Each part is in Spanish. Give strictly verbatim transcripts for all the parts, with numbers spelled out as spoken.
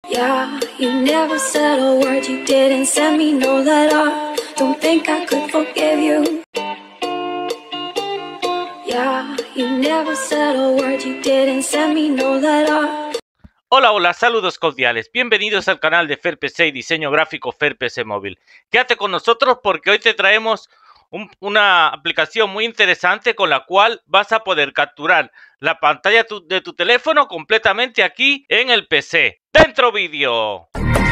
Yeah, you never said a word, you didn't send me no letter. Don't think I could forgive you. Yeah, you never said a word, you didn't send me no letter. Hola, hola, saludos cordiales. Bienvenidos al canal de FerPC y diseño gráfico FerPC Móvil. Quédate con nosotros porque hoy te traemos un, una aplicación muy interesante con la cual vas a poder capturar la pantalla tu, de tu teléfono completamente aquí en el P C. ¡Dentro vídeo!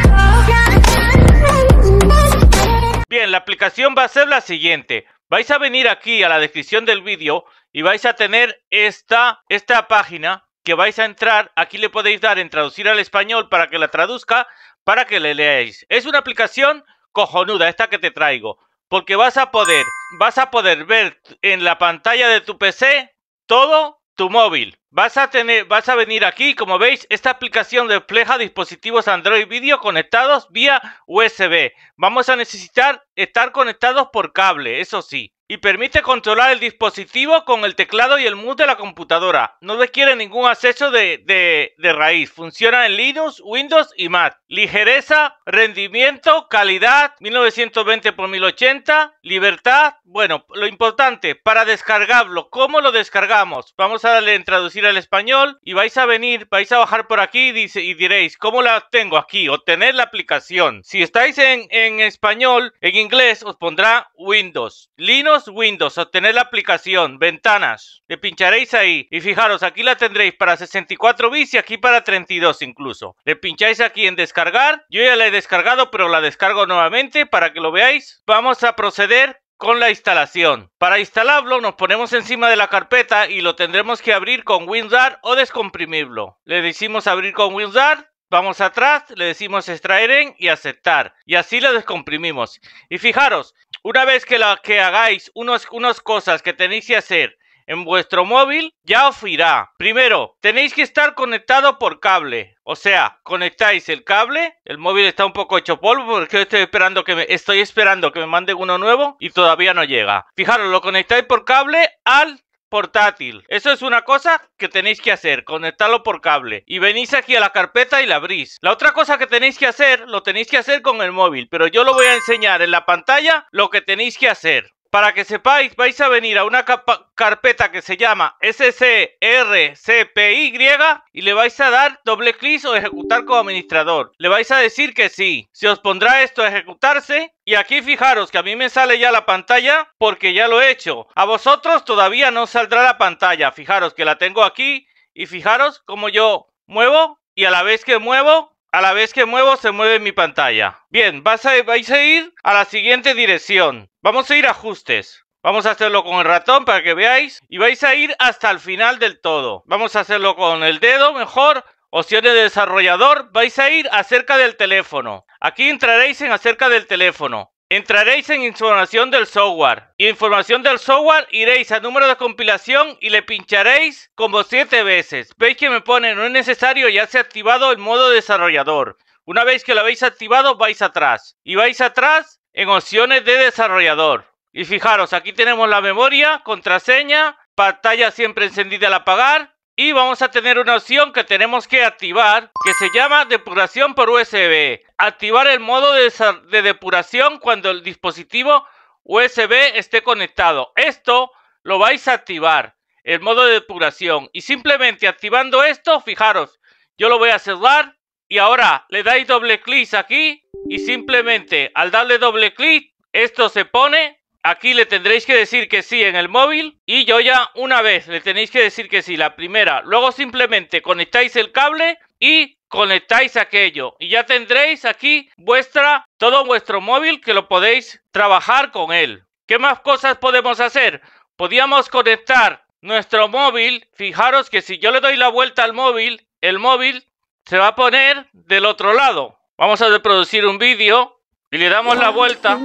Bien, la aplicación va a ser la siguiente. Vais a venir aquí a la descripción del vídeo y vais a tener esta, esta página que vais a entrar. Aquí le podéis dar en traducir al español para que la traduzca, para que le leáis. Es una aplicación cojonuda esta que te traigo, porque vas a poder, vas a poder ver en la pantalla de tu P C todo tu móvil. Vas a tener, vas a venir aquí, como veis, esta aplicación refleja dispositivos Android Video conectados vía U S B. Vamos a necesitar estar conectados por cable, eso sí. Y permite controlar el dispositivo con el teclado y el mouse de la computadora. No requiere ningún acceso de, de, de raíz. Funciona en Linux, Windows y Mac. Ligereza, rendimiento, calidad, mil novecientos veinte por mil ochenta, libertad. Bueno, lo importante, para descargarlo, ¿cómo lo descargamos? Vamos a darle en traducir al español y vais a venir, vais a bajar por aquí y, dice, y diréis, ¿cómo la tengo aquí? Obtener la aplicación. Si estáis en, en español, en inglés, os pondrá Windows. Linux, Windows, obtener la aplicación, ventanas, le pincharéis ahí y fijaros, aquí la tendréis para sesenta y cuatro bits y aquí para treinta y dos incluso. Le pincháis aquí en descargar, yo ya la he descargado pero la descargo nuevamente para que lo veáis. Vamos a proceder con la instalación. Para instalarlo nos ponemos encima de la carpeta y lo tendremos que abrir con WinRAR o descomprimirlo. Le decimos abrir con WinRAR. Vamos atrás, le decimos extraer en y aceptar. Y así lo descomprimimos. Y fijaros, una vez que, la, que hagáis unos, unas cosas que tenéis que hacer en vuestro móvil, ya os irá. Primero, tenéis que estar conectado por cable. O sea, conectáis el cable. El móvil está un poco hecho polvo porque estoy esperando que me, estoy esperando que me manden uno nuevo y todavía no llega. Fijaros, lo conectáis por cable al portátil. Eso es una cosa que tenéis que hacer, conectarlo por cable. Y venís aquí a la carpeta y la abrís. La otra cosa que tenéis que hacer, lo tenéis que hacer con el móvil. Pero yo lo voy a enseñar en la pantalla lo que tenéis que hacer. Para que sepáis, vais a venir a una carpeta que se llama S C R C P Y y le vais a dar doble clic o ejecutar como administrador. Le vais a decir que sí. Se os pondrá esto a ejecutarse. Y aquí fijaros que a mí me sale ya la pantalla porque ya lo he hecho. A vosotros todavía no saldrá la pantalla. Fijaros que la tengo aquí y fijaros cómo yo muevo y a la vez que muevo... A la vez que muevo, se mueve mi pantalla. Bien, vas a, vais a ir a la siguiente dirección. Vamos a ir a ajustes. Vamos a hacerlo con el ratón para que veáis. Y vais a ir hasta el final del todo. Vamos a hacerlo con el dedo mejor. Opciones de desarrollador. Vais a ir acerca del teléfono. Aquí entraréis en acerca del teléfono. Entraréis en información del software. Y información del software iréis a número de compilación y le pincharéis como siete veces. Veis que me pone no es necesario, ya se ha activado el modo desarrollador. Una vez que lo habéis activado vais atrás. Y vais atrás en opciones de desarrollador. Y fijaros, aquí tenemos la memoria, contraseña, pantalla siempre encendida al apagar. Y vamos a tener una opción que tenemos que activar que se llama depuración por U S B. Activar el modo de, de depuración cuando el dispositivo U S B esté conectado. Esto lo vais a activar, el modo de depuración. Y simplemente activando esto, fijaros, yo lo voy a cerrar. Y ahora le dais doble clic aquí y simplemente al darle doble clic, esto se pone. Aquí le tendréis que decir que sí en el móvil y yo ya una vez le tenéis que decir que sí, la primera. Luego simplemente conectáis el cable y conectáis aquello. Y ya tendréis aquí vuestra, todo vuestro móvil que lo podéis trabajar con él. ¿Qué más cosas podemos hacer? Podríamos conectar nuestro móvil. Fijaros que si yo le doy la vuelta al móvil, el móvil se va a poner del otro lado. Vamos a reproducir un vídeo. Y le damos la vuelta.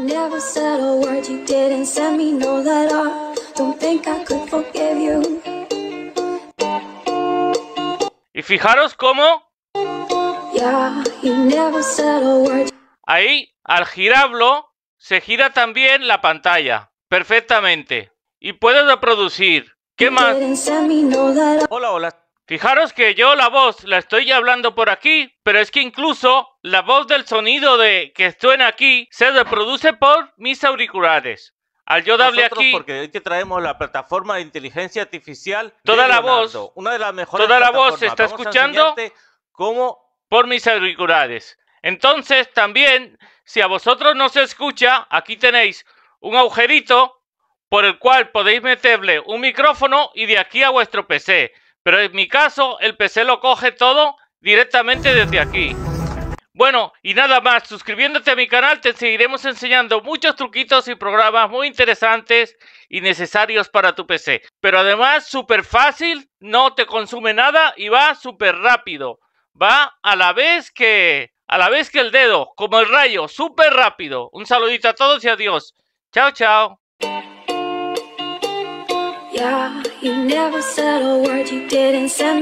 Y fijaros cómo ahí al girarlo se gira también la pantalla perfectamente. Y puedes reproducir. ¿Qué más? Hola, hola. Fijaros que yo la voz la estoy hablando por aquí, pero es que incluso la voz del sonido de que suena aquí se reproduce por mis auriculares. Al yo darle Nosotros, aquí, porque hoy que traemos la plataforma de inteligencia artificial, toda de la Leonardo, voz, una de las mejores toda la voz se plataformas. está Vamos a escuchando enseñarte cómo por mis auriculares. Entonces también, si a vosotros no se escucha, aquí tenéis un agujerito por el cual podéis meterle un micrófono y de aquí a vuestro P C. Pero en mi caso, el P C lo coge todo directamente desde aquí. Bueno, y nada más, suscribiéndote a mi canal te seguiremos enseñando muchos truquitos y programas muy interesantes y necesarios para tu P C. Pero además, súper fácil, no te consume nada y va súper rápido. Va a la vez que... a la vez que el dedo, como el rayo, súper rápido. Un saludito a todos y adiós. Chao, chao. Yeah, you never said a word, you didn't send me